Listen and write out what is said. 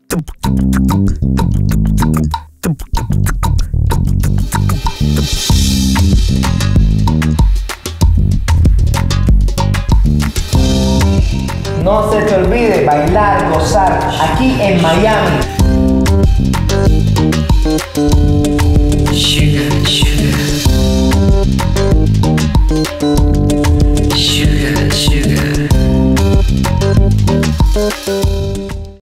No se te olvide bailar, gozar aquí en Miami. Sugar, sugar.